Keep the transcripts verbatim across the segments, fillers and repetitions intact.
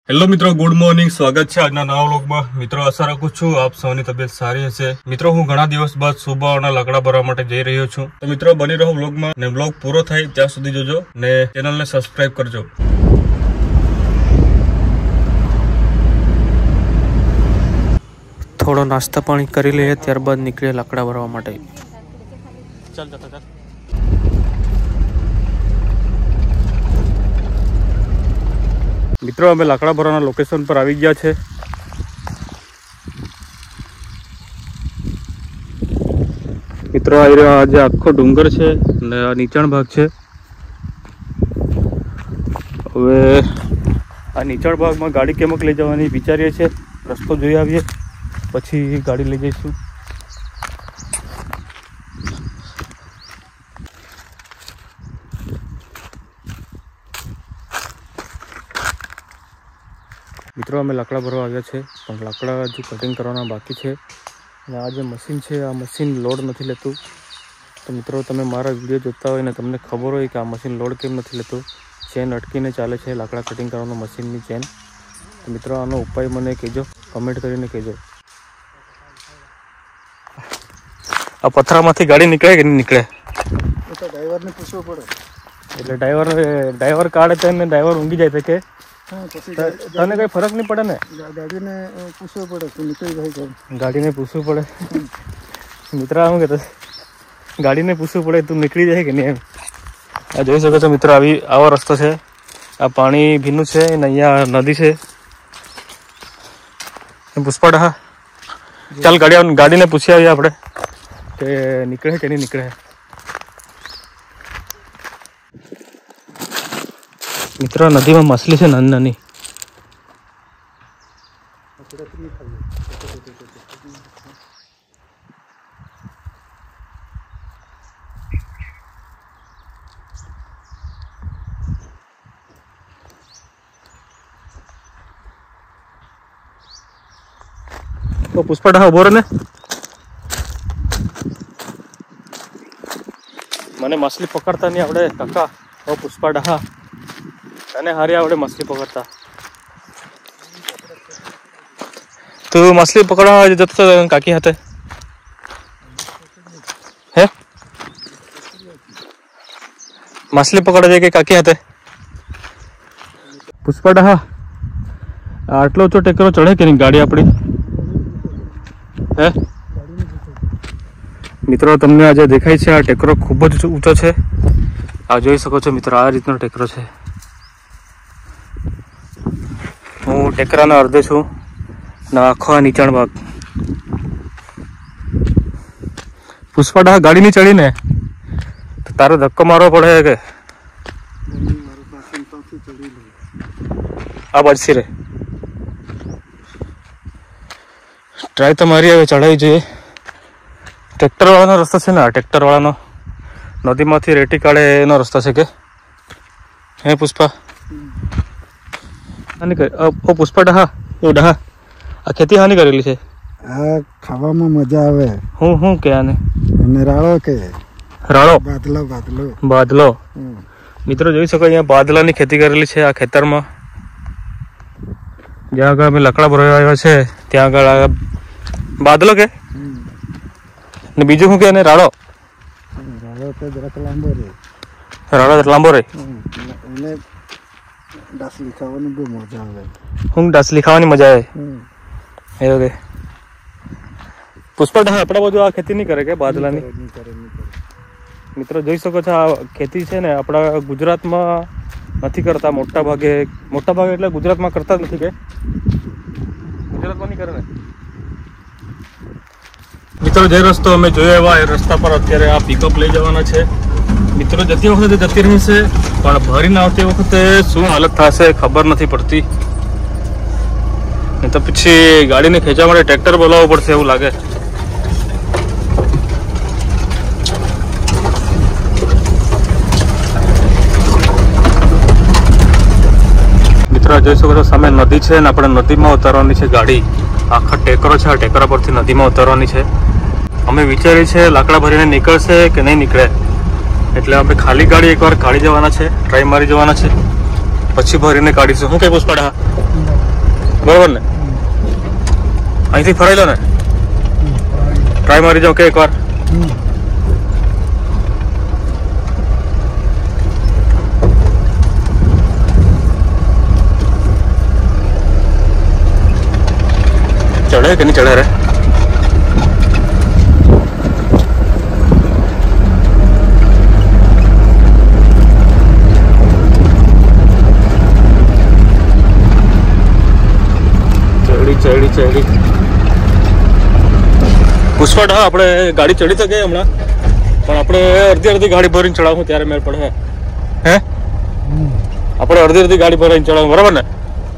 Hello मित्रों, good morning. स्वागत है आज नवा व्लॉग में। मित्रों, आशा रखूँ छूँ आप सौनी तबियत सारी हशे। मित्रों, हूँ घणा दिवस बाद सुबह लाकड़ा भरवा माटे जई रह्यो छूं। तो मित्रों, बनी रहो व्लॉग में ने व्लॉग पूरो थाय त्यां सुधी जोजो ने चेनल ने सब्सक्राइब करजो। थोड़ो नास्ता पानी करी ले त्यारबाद निकळे लाकड़ा भरवा माटे। चल जता चल। मित्रों, अमे लाकड़ा भरवाना लोकेशन पर आवी गया छे। मित्रों, आज आखो डूंगर छे ने आ नीचाण भाग छे। हवे आ नीचाण भाग में गाड़ी केमक लई जवानी विचारीए छे। रस्तो जोई आवीए पछी गाड़ी लई जईशुं। मित्रों, अमे लाकड़ा भरवा आव्या छे पण लाकड़ा हजू कटिंग करवाना बाकी छे અને આ જે મશીન છે આ મશીન લોડ નથી લેતું। તો મિત્રો, તમે મારા વિડીયો જોતા હોય ને તમને ખબર હોય કે આ મશીન લોડ કેમ નથી લેતું। ચેન અટકીને ચાલે છે લાકડા કટિંગ કરવાનો મશીનની ચેન। તો મિત્રો, આનો ઉપાય મને કહેજો, કમેન્ટ કરીને કહેજો। આ પથરામાંથી ગાડી નીકળે કે નહીં નીકળે એ તો ડ્રાઈવરને પૂછવું પડે। એટલે ડ્રાઈવર ડ્રાઈવર કાઢે છે ને ડ્રાઈવર ઊંઘી જાય છે કે हाँ, પછી તને કઈ ફરક નહીં પડે ને? ગાડીને પૂછવું પડે કે નીકળી જાય કેમ। ગાડીને પૂછવું પડે। મિત્ર આમ કહેતો ગાડીને પૂછવું પડે તું નીકળી જાય કે નહીં એમ। આ જોઈ શકો છો મિત્રો, આવી આવો રસ્તો છે। આ પાણી ભીનું છે અને અહીંયા નદી છે। પુષ્પા હા, ચાલ ગાડી ગાડીને પૂછી આવીએ આપણે કે નીકળે કે નહીં નીકળે। मित्रों, नदी में मछली है नानी नानी। तो पुष्पा डहा उभो ने मने मछली पकड़ता नहीं आवड़े काका। ओ पुष्पा डहा तने हारी आवड़े मछली पकड़ता। तू मछली पकड़ा जब तो काकी हाथे है मछली पकड़ा जाए के काकी हाथे। पुष्पा डहा आटलो ऊंचो टेकरो चढ़े के नहीं गाड़ी अपनी है। मित्रों, तमने आज देखाय छे आ टेकरो खूब ज ऊंचो छे। आ जोई सको छो मित्रों, आ रीतनो टेकरो छे। हूँ टेकराना अर्धे छूँ ने आखो नीचाण भाग। पुष्पा डहा गाड़ी नहीं चढ़ी ने तो तारो धक्को मारવો પડે કે आ बजसी रे ट्राय तो मारी हवे चढ़ाई જોઈએ। ट्रेक्टर वाळानो रस्तो छे ने, ट्रेक्टर वाळानो नदीमांथी रेती काढे एनो रस्तो छे के हे पुष्पा। हानि कर ओ पुष्पा डहा ओ डहा आ खेती हानि करेली छे। આ ખાવામાં મજા આવે। હું હું કે આને અને રાળો કે રાળો બાદલો બાદલો બાદલો। મિત્રો, જોઈ શકો અહીંયા બાદલાની ખેતી કરેલી છે આ ખેતરમાં। જ્યાં આગળ અમે લાકડા ભરવા આવ્યા છે ત્યાં આગળ બાદલો કે ને બીજું શું કે એને રાળો રાળો તો જરાક લાંબો રહે। રાળો લાંબો રહે એને ડાસલી ખાવાની બહુ મજા આવે। હું ડાસલી ખાવાની મજા આવે એવું કે પુષ્પા ડहा આપણા બાજુ આ ખેતી નહીં કરે કે બાદલાની? મિત્રો, જોઈ શકો છો આ ખેતી છે ને આપણા ગુજરાતમાં નથી કરતા મોટા ભાગે। મોટા ભાગે એટલે ગુજરાતમાં કરતા જ નથી કે ગુજરાતમાં નહીં કરે ને। મિત્રો, જે રસ્તો અમે જોયો એવા એ રસ્તા પર અત્યારે આ પિકઅપ લઈ જવાના છે। મિત્રો, જતી વખતે જતી રહી છે પણ ભરીને આવતી વખતે શું હાલત થશે ખબર નથી પડતી। તો પછી ગાડીને ખેંચવા માટે ટ્રેક્ટર બોલાવવું પડશે એવું લાગે। મિત્રો, જોઈ શકો છો સામે નદી છે ને આપણે નદીમાં ઉતારવાની છે ગાડી। આખા ટેકરો છે, આ ટેકરા પરથી નદીમાં ઉતારવાની છે। અમે વિચારી છે લાકડા ભરીને નીકળશે કે નહીં નીકળે એટલે આપણે ખાલી ગાડી એકવાર કાઢી જવાના છે, ટ્રાય મારી જવાના છે, પછી ભરીને કાઢીશું। શું કે પુષ્પા? બરોબર ને? અહીંથી ફરાઈ લો ને, ટ્રાય મારી જાઓ કે એકવાર. ચડે કે નહીં ચડે રે? ચડી ચડી પુષ્પા હા આપણે ગાડી ચડી તો ગઈ હમણાં, પણ આપણે અડધી અડધી ગાડી ભરીને ચડાવું ત્યારે મેળ પડે. હે આપણે અડધી અડધી ગાડી ભરીને ચડાવું, બરાબર ને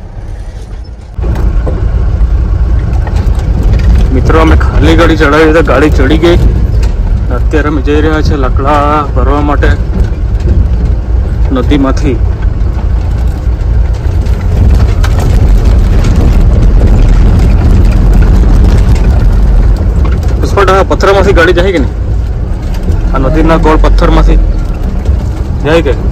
મિત્રો? અમે ખાલી ગાડી ચડાવી તો ગાડી ચડી ગઈ. અત્યારે અમે જઈ રહ્યા છે લાકડા ભરવા માટે નદીમાંથી. પથ્થરમાંથી ગાડી જાય કે નહીં? આ નદીના ગોળ પથ્થરમાંથી જાય કે?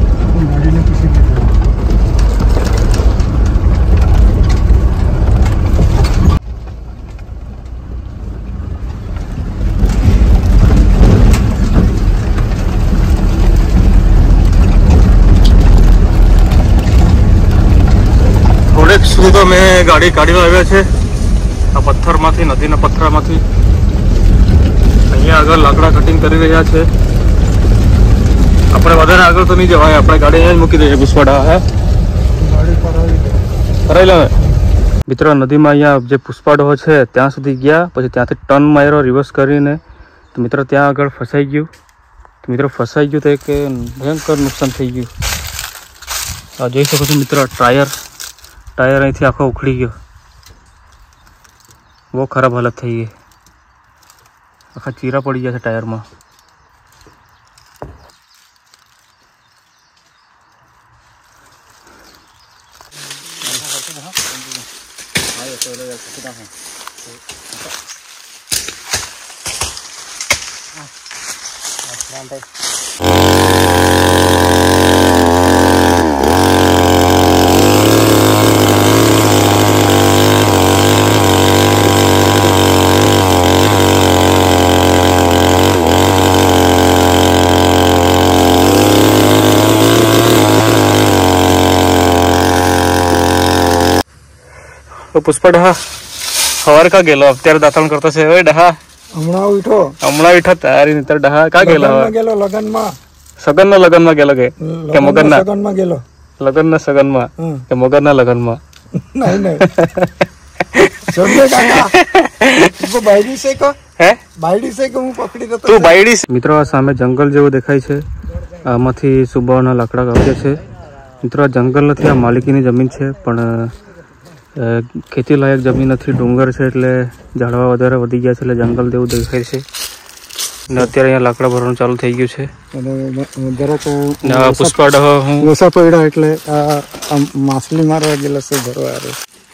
થોડેક સુધી તો મેં ગાડી કાઢીને આવ્યા છે આ પથ્થરમાંથી, નદીના પથ્થરમાંથી. અહીંયા આગળ લાકડા કટિંગ કરી રહ્યા છે. આપણે વધારે આગળ તો નહીં જવાય, આપણે ગાડી અહીંયા જ મૂકી દઈએ. પુષ્પાડા હે કરાવી લે મિત્રો. નદીમાં અહીંયા જે પુષ્પાડો છે ત્યાં સુધી ગયા, પછી ત્યાંથી ટર્ન માર્યો રિવર્સ કરીને. તો મિત્રો ત્યાં આગળ ફસાઈ ગયું. તો મિત્રો ફસાઈ ગયું તો એક ભયંકર નુકસાન થઈ ગયું. આ જોઈ શકો છો મિત્રો, ટાયર ટાયર અહીંથી આખો ઉખડી ગયો. બહુ ખરાબ હાલત થઈ ગઈ, આખા ચીરા પડી ગયા છે ટાયરમાં. પુષ્પા ડહા સવારે કા ગયેલો? અત્યારે દાંતણ કરતો છે. ઓય ડહા હમણાં ઉઠો, હમણાં ઉઠો તારી નીતર ડહા કા ગયેલો? ગયેલો લગનમાં. સગન ના લગન માં ગયેલો કે કે મગન ના લગનમાં ગયેલો? લગન ના સગન માં કે મગન ના લગન માં? નહીં નહીં સમજે કાકા, તું બાયડી છે કો? હે બાયડી છે કે હું પકડી દેતો? તું બાયડી છે. મિત્રો આ સામે જંગલ જેવું દેખાય છે, આમાંથી સુબાઓના લાકડા કાપ્યા છે. મિત્રો આ જંગલ નથી, આ માલિકીની જમીન છે, પણ ખેતી લાયક જમીન નથી, ડુંગર છે એટલે ઝાડવા વધારે વધી ગયા છે એટલે જંગલ જેવું દેખાય છે. ને અત્યારે અહીંયા લાકડા ભરવાનું ચાલુ થઈ ગયું છે. પુષ્પા ડહો હું ઓછા પડ્યા એટલે માછલી મારવા ગયેલા છે ભરવા.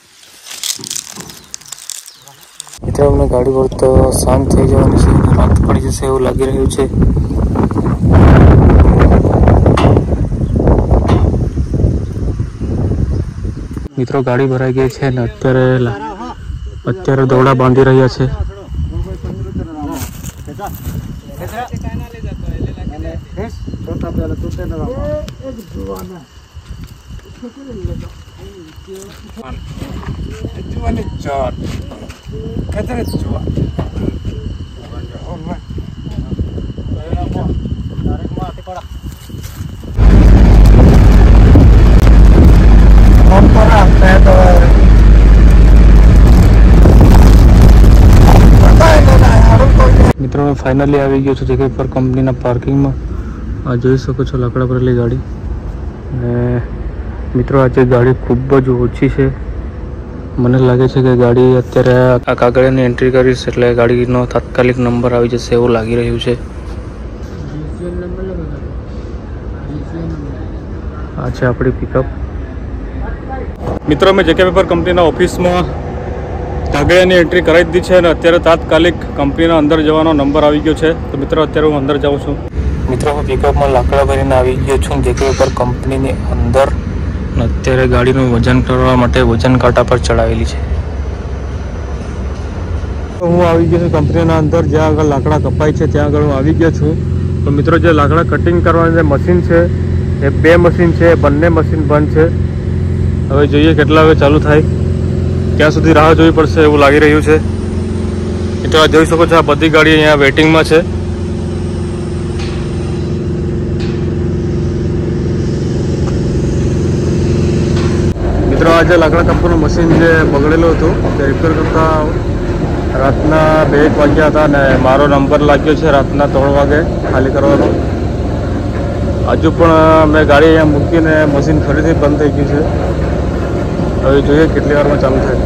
મિત્રો અમને ગાડી પર તો શાંત થઈ જવાની છે, રાત પડી જશે એવું લાગી રહ્યું છે. મિત્રો ગાડી ભરાઈ ગઈ છે ને અત્યારે અત્યારે દોરડા બાંધી રહ્યા છે. મિત્રો મેં ફાઇનલી આવી ગયો છું જગ્યા પર, કંપનીના પાર્કિંગમાં. આ જોઈ શકો છો લાકડા ભરેલી ગાડી. અને મિત્રો આજે ગાડી ખૂબ જ ઓછી છે. મને લાગે છે કે ગાડી અત્યારે આ કાગળિયાની એન્ટ્રી કરીશ એટલે ગાડીનો તાત્કાલિક નંબર આવી જશે એવું લાગી રહ્યું છે. આ છે આપણી પિકઅપ. મિત્રો મેં જેકે પેપર કંપનીના ઓફિસમાં કાગળિયાની એન્ટ્રી કરાવી દીધી છે અને અત્યારે તાત્કાલિક કંપનીના અંદર જવાનો નંબર આવી ગયો છે. તો મિત્રો અત્યારે હું અંદર જાઉં છું. મિત્રો હું પિકઅપમાં લાકડા ભરીને આવી ગયો છું જેકે પેપર કંપનીની અંદર. અત્યારે ગાડીનું વજન કરવા માટે વજન કાંટા પર ચડાવેલી છે. હું આવી ગયો છું કંપનીના અંદર, જ્યાં આગળ લાકડા કપાય છે ત્યાં આગળ હું આવી ગયો છું. તો મિત્રો, જે લાકડા કટિંગ કરવાની જે મશીન છે એ બે મશીન છે, બંને મશીન બંધ છે. હવે જોઈએ કેટલા હવે ચાલુ થાય, ક્યાં સુધી રાહ જોવી પડશે એવું લાગી રહ્યું છે. મિત્રો આ જોઈ શકો છો, આ બધી ગાડી અહીંયા વેટિંગમાં છે. મિત્રો આ જે લાકડા કાપવાનું મશીન જે બગડેલું હતું તે રિપેર કરતા રાતના બે એક વાગ્યા હતા અને મારો નંબર લાગ્યો છે રાતના ત્રણ વાગે ખાલી કરવાનો. હજુ પણ મેં ગાડી અહીંયા મૂકીને મશીન ફરીથી બંધ થઈ ગયું છે. હવે જોઈએ કેટલી વારમાં ચાલુ થાય.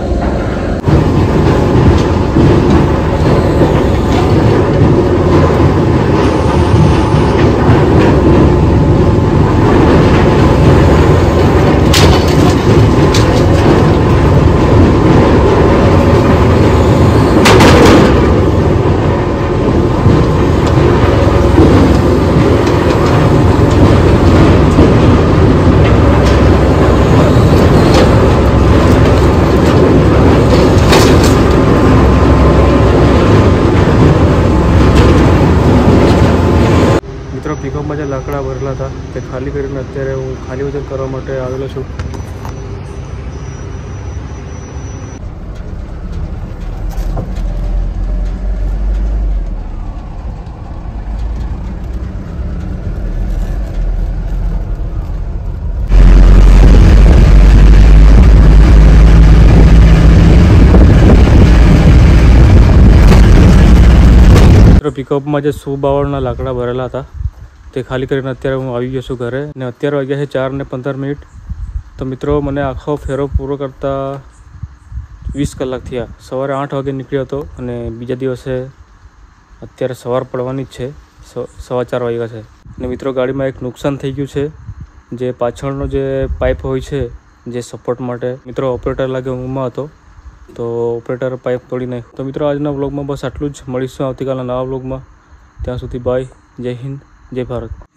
પિકઅપમાં જે લાકડા ભરેલા હતા તે ખાલી કરીને અત્યારે હું ખાલી વજન કરવા માટે આવેલો છું. પિકઅપમાં જે સો બાવળના લાકડા ભરેલા હતા તે ખાલી કરીને અત્યારે હું આવી ગયો છું ઘરે, ને અત્યારે વાગ્યા છે ચાર ને પંદર મિનિટ. તો મિત્રો, મને આખો ફેરો પૂરો કરતાં વીસ કલાક થયા. સવારે આઠ વાગે નીકળ્યો હતો અને બીજા દિવસે અત્યારે સવાર પડવાની જ છે, સવા ચાર વાગ્યા છે. અને મિત્રો, ગાડીમાં એક નુકસાન થઈ ગયું છે, જે પાછળનો જે પાઇપ હોય છે જે સપોર્ટ માટે. મિત્રો, ઓપરેટર લાગે ઊંઘમાં હતો તો ઓપરેટર પાઇપ તોડી નાખ્યો. તો મિત્રો, આજના વ્લોગમાં બસ આટલું જ. મળીશું આવતીકાલના નવા વ્લોગમાં. ત્યાં સુધી બાય. જય હિન્દ, જય ભારત.